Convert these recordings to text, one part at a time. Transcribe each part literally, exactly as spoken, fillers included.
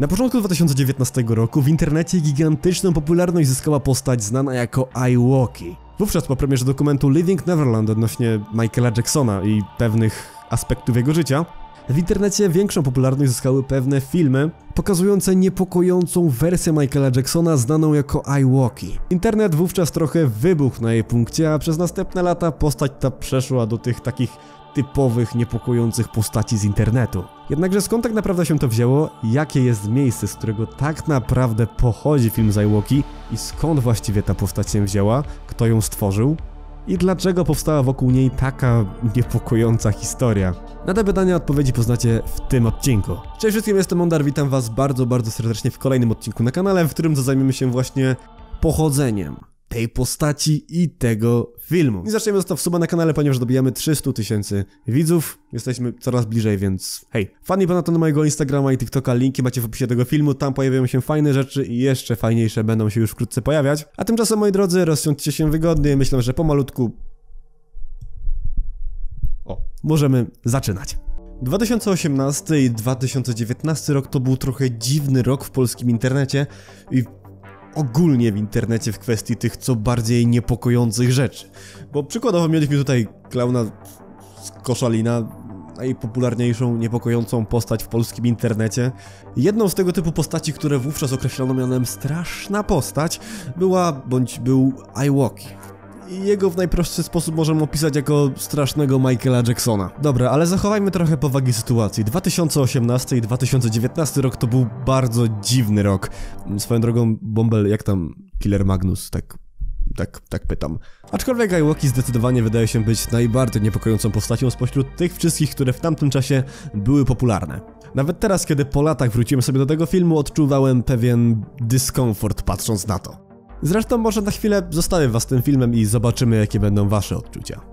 Na początku dwa tysiące dziewiętnastego roku w internecie gigantyczną popularność zyskała postać znana jako Iwokii. Wówczas po premierze dokumentu Living Neverland odnośnie Michaela Jacksona i pewnych aspektów jego życia, w internecie większą popularność zyskały pewne filmy pokazujące niepokojącą wersję Michaela Jacksona znaną jako Iwokii. Internet wówczas trochę wybuchł na jej punkcie, a przez następne lata postać ta przeszła do tych takich typowych, niepokojących postaci z internetu. Jednakże skąd tak naprawdę się to wzięło, jakie jest miejsce, z którego tak naprawdę pochodzi film z Iwokii i skąd właściwie ta postać się wzięła, kto ją stworzył i dlaczego powstała wokół niej taka niepokojąca historia. Na te pytania odpowiedzi poznacie w tym odcinku. Cześć wszystkim, jestem Mondar, witam was bardzo, bardzo serdecznie w kolejnym odcinku na kanale, w którym zajmiemy się właśnie pochodzeniem tej postaci i tego filmu. I zaczniemy zostaw suba na kanale, ponieważ dobijamy trzysta tysięcy widzów. Jesteśmy coraz bliżej, więc hej. Wpadnij ponadto na mojego Instagrama i TikToka, linki macie w opisie tego filmu, tam pojawiają się fajne rzeczy i jeszcze fajniejsze będą się już wkrótce pojawiać. A tymczasem, moi drodzy, rozsiądźcie się wygodnie, myślę, że pomalutku... O, możemy zaczynać. dwa tysiące osiemnasty i dwa tysiące dziewiętnasty rok to był trochę dziwny rok w polskim internecie i ogólnie w internecie w kwestii tych co bardziej niepokojących rzeczy. Bo przykładowo mieliśmy tutaj klauna z Koszalina, najpopularniejszą, niepokojącą postać w polskim internecie. Jedną z tego typu postaci, które wówczas określono mianem straszna postać, była bądź był Iwokii. I jego w najprostszy sposób możemy opisać jako strasznego Michaela Jacksona. Dobra, ale zachowajmy trochę powagi sytuacji. dwa tysiące osiemnasty i dwa tysiące dziewiętnasty rok to był bardzo dziwny rok. Swoją drogą, Bąbel, jak tam Killer Magnus, tak... Tak, tak pytam. Aczkolwiek Iwokii zdecydowanie wydaje się być najbardziej niepokojącą postacią spośród tych wszystkich, które w tamtym czasie były popularne. Nawet teraz, kiedy po latach wróciłem sobie do tego filmu, odczuwałem pewien dyskomfort patrząc na to. Zresztą może na chwilę zostawię was tym filmem i zobaczymy, jakie będą wasze odczucia.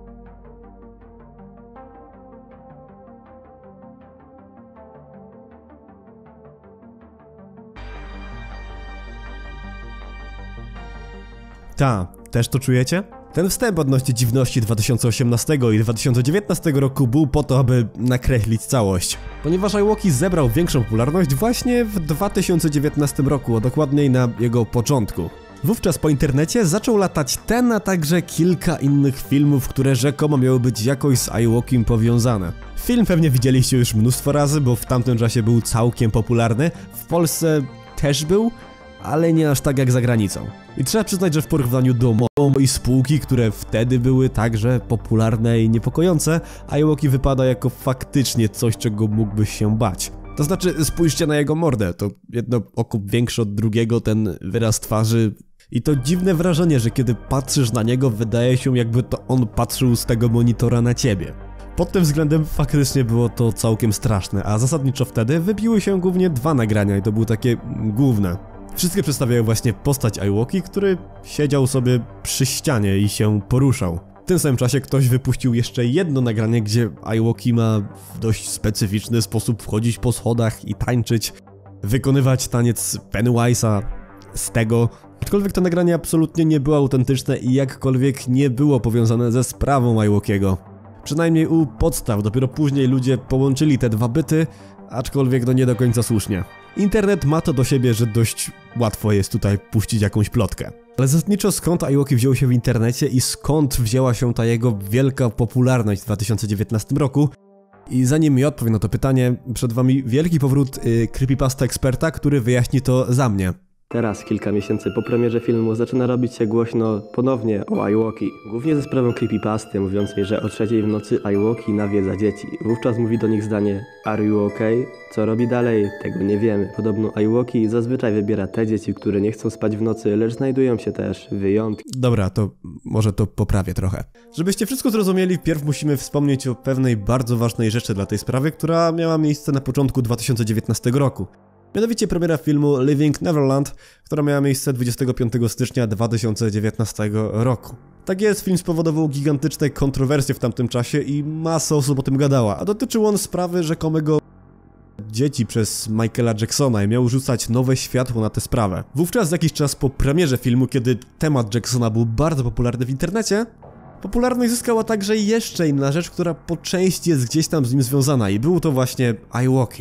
Ta, też to czujecie? Ten wstęp odnośnie dziwności dwa tysiące osiemnastego i dwa tysiące dziewiętnastego roku był po to, aby nakreślić całość. Ponieważ Iwokii zebrał większą popularność właśnie w dwa tysiące dziewiętnastym roku, a dokładniej na jego początku. Wówczas po internecie zaczął latać ten, a także kilka innych filmów, które rzekomo miały być jakoś z Iwokiem powiązane. Film pewnie widzieliście już mnóstwo razy, bo w tamtym czasie był całkiem popularny. W Polsce też był, ale nie aż tak jak za granicą. I trzeba przyznać, że w porównaniu do mojej spółki, które wtedy były także popularne i niepokojące, Iwokii wypada jako faktycznie coś, czego mógłbyś się bać. To znaczy, spójrzcie na jego mordę, to jedno oko większe od drugiego, ten wyraz twarzy. I to dziwne wrażenie, że kiedy patrzysz na niego, wydaje się, jakby to on patrzył z tego monitora na ciebie. Pod tym względem faktycznie było to całkiem straszne, a zasadniczo wtedy wybiły się głównie dwa nagrania i to były takie główne. Wszystkie przedstawiają właśnie postać Iwokii, który siedział sobie przy ścianie i się poruszał. W tym samym czasie ktoś wypuścił jeszcze jedno nagranie, gdzie Iwokii ma w dość specyficzny sposób wchodzić po schodach i tańczyć, wykonywać taniec Pennywise'a z tego. Aczkolwiek to nagranie absolutnie nie było autentyczne i jakkolwiek nie było powiązane ze sprawą Iwokiego. Przynajmniej u podstaw, dopiero później ludzie połączyli te dwa byty, aczkolwiek no nie do końca słusznie. Internet ma to do siebie, że dość łatwo jest tutaj puścić jakąś plotkę. Ale zasadniczo skąd Iwokii wziął się w internecie i skąd wzięła się ta jego wielka popularność w dwa tysiące dziewiętnastym roku? I zanim ja odpowiem na to pytanie, przed wami wielki powrót yy, Creepypasta eksperta, który wyjaśni to za mnie. Teraz, kilka miesięcy po premierze filmu, zaczyna robić się głośno ponownie o Iwokii. Głównie ze sprawą creepypasty mówiącej, że o trzeciej w nocy Iwokii nawiedza dzieci. Wówczas mówi do nich zdanie "Are you okay?" Co robi dalej? Tego nie wiemy. Podobno Iwokii zazwyczaj wybiera te dzieci, które nie chcą spać w nocy, lecz znajdują się też wyjątki. Dobra, to może to poprawię trochę. Żebyście wszystko zrozumieli, wpierw musimy wspomnieć o pewnej bardzo ważnej rzeczy dla tej sprawy, która miała miejsce na początku dwa tysiące dziewiętnastego roku. Mianowicie premiera filmu Living Neverland, która miała miejsce dwudziestego piątego stycznia dwa tysiące dziewiętnastego roku. Tak jest, film spowodował gigantyczne kontrowersje w tamtym czasie i masa osób o tym gadała, a dotyczył on sprawy rzekomego dzieci przez Michaela Jacksona i miał rzucać nowe światło na tę sprawę. Wówczas jakiś czas po premierze filmu, kiedy temat Jacksona był bardzo popularny w internecie, popularność zyskała także jeszcze inna rzecz, która po części jest gdzieś tam z nim związana i był to właśnie Iwokii.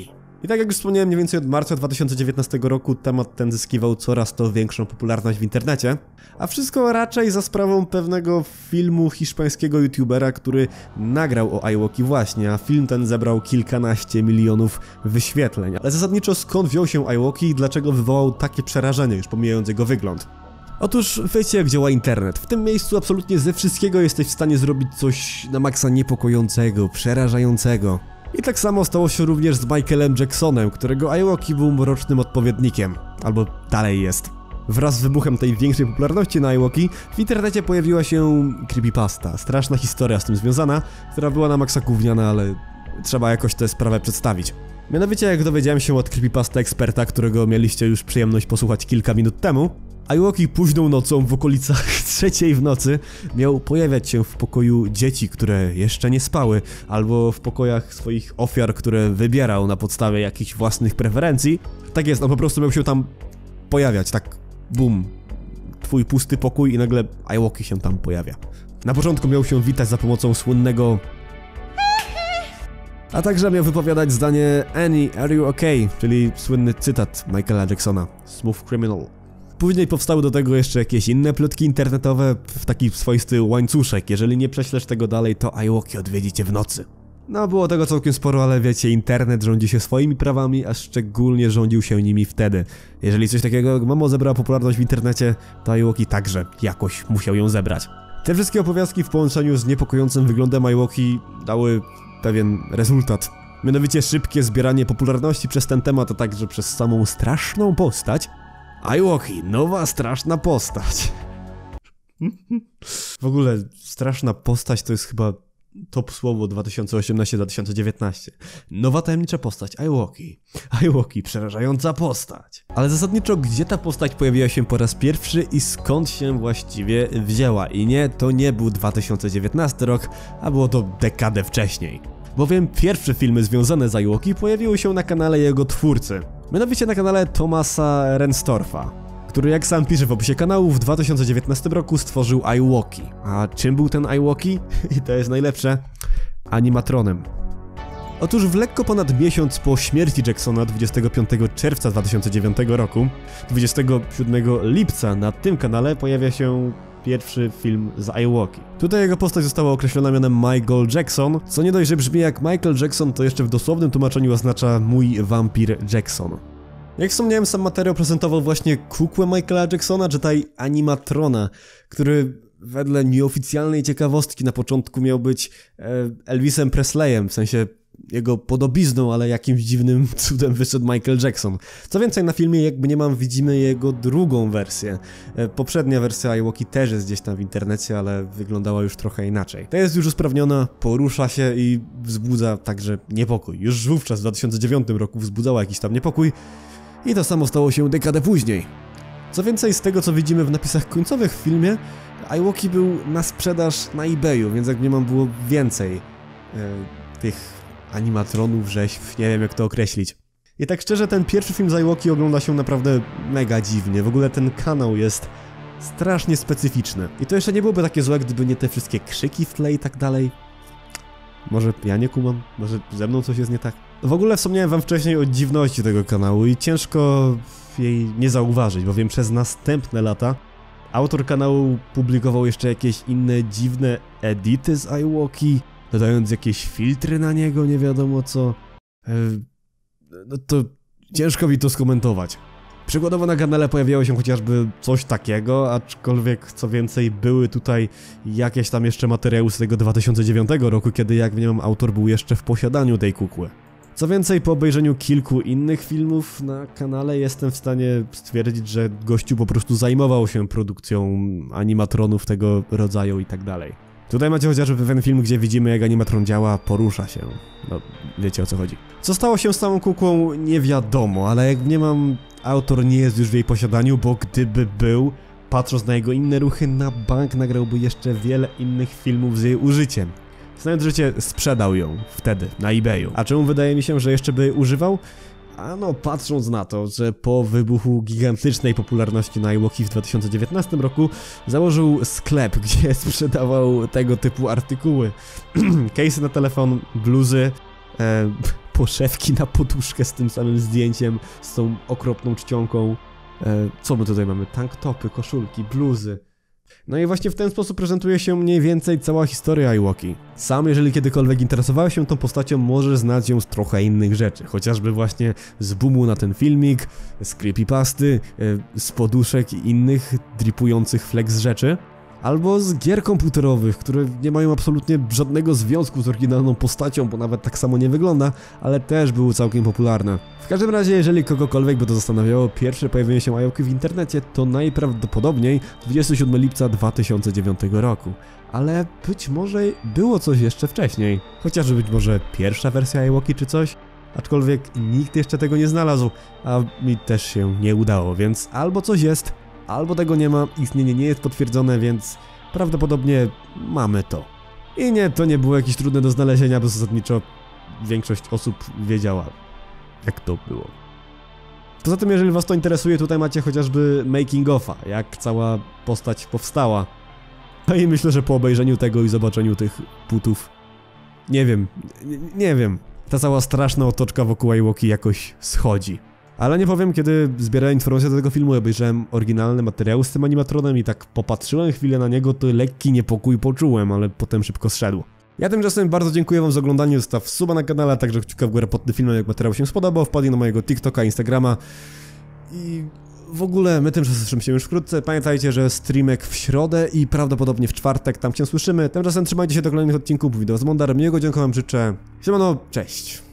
I tak jak już wspomniałem, mniej więcej od marca dwa tysiące dziewiętnastego roku temat ten zyskiwał coraz to większą popularność w internecie, a wszystko raczej za sprawą pewnego filmu hiszpańskiego youtubera, który nagrał o Ewokii właśnie, a film ten zebrał kilkanaście milionów wyświetleń. Ale zasadniczo skąd wziął się Ewoki i dlaczego wywołał takie przerażenie, już pomijając jego wygląd? Otóż wiecie, jak działa internet. W tym miejscu absolutnie ze wszystkiego jesteś w stanie zrobić coś na maksa niepokojącego, przerażającego. I tak samo stało się również z Michaelem Jacksonem, którego Ewoki był mrocznym odpowiednikiem. Albo dalej jest. Wraz z wybuchem tej większej popularności na Ewoki w internecie pojawiła się creepypasta, straszna historia z tym związana, która była na maksa gówniana, ale trzeba jakoś tę sprawę przedstawić. Mianowicie, jak dowiedziałem się od creepypasta eksperta, którego mieliście już przyjemność posłuchać kilka minut temu, Ewoki późną nocą w okolicach trzeciej w nocy miał pojawiać się w pokoju dzieci, które jeszcze nie spały, albo w pokojach swoich ofiar, które wybierał na podstawie jakichś własnych preferencji. Tak jest, on po prostu miał się tam pojawiać, tak bum, twój pusty pokój i nagle Ewoki się tam pojawia. Na początku miał się witać za pomocą słynnego a także miał wypowiadać zdanie Annie, are you okay? Czyli słynny cytat Michaela Jacksona, Smooth Criminal. Później powstały do tego jeszcze jakieś inne plotki internetowe w taki swoisty łańcuszek. Jeżeli nie prześlesz tego dalej, to Ewoki odwiedzi cię w nocy. No, było tego całkiem sporo, ale wiecie, internet rządzi się swoimi prawami, a szczególnie rządził się nimi wtedy. Jeżeli coś takiego jak Momo zebrała popularność w internecie, to Ewoki także jakoś musiał ją zebrać. Te wszystkie opowiastki w połączeniu z niepokojącym wyglądem Ewoki dały pewien rezultat. Mianowicie szybkie zbieranie popularności przez ten temat, a także przez samą straszną postać. Ewoki, nowa straszna postać. W ogóle straszna postać to jest chyba top słowo dwa tysiące osiemnasty do dwa tysiące dziewiętnastego. Nowa tajemnicza postać, Ewoki. Ewoki, przerażająca postać. Ale zasadniczo, gdzie ta postać pojawiła się po raz pierwszy i skąd się właściwie wzięła? I nie, to nie był dwa tysiące dziewiętnasty rok, a było to dekadę wcześniej. Bowiem pierwsze filmy związane z Ewoki pojawiły się na kanale jego twórcy. Mianowicie na kanale Thomasa Renstorfa, który, jak sam pisze w opisie kanału, w dwa tysiące dziewiętnastym roku stworzył Ewoki. A czym był ten Ewoki? I to jest najlepsze, animatronem. Otóż w lekko ponad miesiąc po śmierci Jacksona, dwudziestego piątego czerwca dwa tysiące dziewiątego roku, dwudziestego siódmego lipca na tym kanale pojawia się pierwszy film z Ewoki. Tutaj jego postać została określona mianem Michael Jackson, co nie dość, że brzmi jak Michael Jackson, to jeszcze w dosłownym tłumaczeniu oznacza mój wampir Jackson. Jak wspomniałem, sam materiał prezentował właśnie kukłę Michaela Jacksona, czy tutaj animatrona, który wedle nieoficjalnej ciekawostki na początku miał być e, Elvisem Presleyem, w sensie jego podobizną, ale jakimś dziwnym cudem wyszedł Michael Jackson. Co więcej, na filmie jakby nie mam, widzimy jego drugą wersję. E, poprzednia wersja Ewoki też jest gdzieś tam w internecie, ale wyglądała już trochę inaczej. Ta jest już usprawniona, porusza się i wzbudza także niepokój. Już wówczas w dwa tysiące dziewiątym roku wzbudzała jakiś tam niepokój i to samo stało się dekadę później. Co więcej, z tego co widzimy w napisach końcowych w filmie, Ewoki był na sprzedaż na eBayu, więc jak nie mam było więcej e, tych animatronów, rzeźb, nie wiem jak to określić. I tak szczerze, ten pierwszy film z Ewoki ogląda się naprawdę mega dziwnie. W ogóle ten kanał jest strasznie specyficzny. I to jeszcze nie byłoby takie złe, gdyby nie te wszystkie krzyki w tle i tak dalej. Może ja nie kumam? Może ze mną coś jest nie tak? W ogóle wspomniałem wam wcześniej o dziwności tego kanału i ciężko jej nie zauważyć, bowiem przez następne lata autor kanału publikował jeszcze jakieś inne dziwne edity z Ewoki, dodając jakieś filtry na niego, nie wiadomo co. Eee, no to ciężko mi to skomentować. Przykładowo na kanale pojawiało się chociażby coś takiego, aczkolwiek co więcej były tutaj jakieś tam jeszcze materiały z tego dwa tysiące dziewiątego roku, kiedy jak w nim autor był jeszcze w posiadaniu tej kukły. Co więcej, po obejrzeniu kilku innych filmów na kanale jestem w stanie stwierdzić, że gościu po prostu zajmował się produkcją animatronów tego rodzaju i tak dalej. Tutaj macie chociażby pewien film, gdzie widzimy jak animatron działa, porusza się. No, wiecie o co chodzi. Co stało się z całą kukłą nie wiadomo, ale jak nie mam, autor nie jest już w jej posiadaniu, bo gdyby był, patrząc na jego inne ruchy, na bank nagrałby jeszcze wiele innych filmów z jej użyciem. Znając życie, sprzedał ją wtedy na eBayu. A czemu wydaje mi się, że jeszcze by używał? Ano, patrząc na to, że po wybuchu gigantycznej popularności na Ewoki w dwa tysiące dziewiętnastym roku założył sklep, gdzie sprzedawał tego typu artykuły. Case'y na telefon, bluzy, e, poszewki na poduszkę z tym samym zdjęciem, z tą okropną czcionką. E, co my tutaj mamy? Tank topy, koszulki, bluzy. No i właśnie w ten sposób prezentuje się mniej więcej cała historia Ewokii. Sam, jeżeli kiedykolwiek interesowałeś się tą postacią, możesz znać ją z trochę innych rzeczy. Chociażby właśnie z boomu na ten filmik, z creepypasty, z poduszek i innych dripujących flex rzeczy. Albo z gier komputerowych, które nie mają absolutnie żadnego związku z oryginalną postacią, bo nawet tak samo nie wygląda, ale też były całkiem popularne. W każdym razie, jeżeli kogokolwiek by to zastanawiało, pierwsze pojawienie się Ewokii w internecie to najprawdopodobniej dwudziestego siódmego lipca dwa tysiące dziewiątego roku. Ale być może było coś jeszcze wcześniej. Chociażby być może pierwsza wersja Ewokii czy coś. Aczkolwiek nikt jeszcze tego nie znalazł, a mi też się nie udało, więc albo coś jest, albo tego nie ma, istnienie nie jest potwierdzone, więc prawdopodobnie mamy to. I nie, to nie było jakieś trudne do znalezienia, bo zasadniczo większość osób wiedziała, jak to było. Poza tym, jeżeli was to interesuje, tutaj macie chociażby making of'a, jak cała postać powstała. No i myślę, że po obejrzeniu tego i zobaczeniu tych putów, nie wiem, nie, nie wiem, ta cała straszna otoczka wokół Ewokii jakoś schodzi. Ale nie powiem, kiedy zbierałem informacje do tego filmu, obejrzałem oryginalne materiały z tym animatronem i tak popatrzyłem chwilę na niego, to lekki niepokój poczułem, ale potem szybko zszedł. Ja tymczasem bardzo dziękuję wam za oglądanie, zostaw suba na kanale, a także kciuka w górę pod tym filmem, jak materiał się spodobał, wpadnij na mojego TikToka, Instagrama i w ogóle my tymczasem się już wkrótce. Pamiętajcie, że streamek w środę i prawdopodobnie w czwartek tam się słyszymy. Tymczasem trzymajcie się do kolejnych odcinków, wideo z Mondar, miłego dziękuję wam życzę. Siemano, cześć!